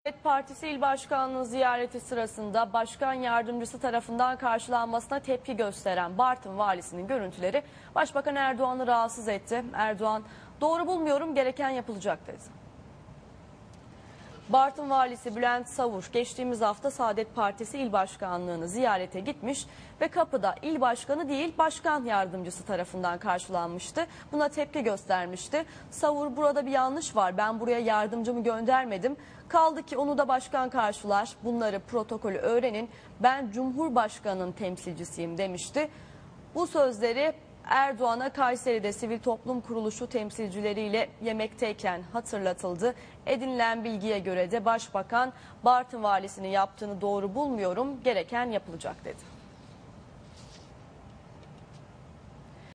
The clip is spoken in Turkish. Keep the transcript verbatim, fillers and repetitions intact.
Cumhuriyet Partisi İl Başkanlığı ziyareti sırasında başkan yardımcısı tarafından karşılanmasına tepki gösteren Bartın Valisi'nin görüntüleri Başbakan Erdoğan'ı rahatsız etti. Erdoğan, "Doğru bulmuyorum, gereken yapılacak." dedi. Bartın Valisi Bülent Savur geçtiğimiz hafta Saadet Partisi İl Başkanlığı'nı ziyarete gitmiş ve kapıda il başkanı değil başkan yardımcısı tarafından karşılanmıştı. Buna tepki göstermişti. Savur, "Burada bir yanlış var, ben buraya yardımcımı göndermedim. Kaldı ki onu da başkan karşılar, bunları protokolü öğrenin, ben Cumhurbaşkanı'nın temsilcisiyim" demişti. Bu sözleri Erdoğan'a Kayseri'de sivil toplum kuruluşu temsilcileriyle yemekteyken hatırlatıldı. Edinilen bilgiye göre de Başbakan, "Bartın Valisi'nin yaptığını doğru bulmuyorum, gereken yapılacak" dedi.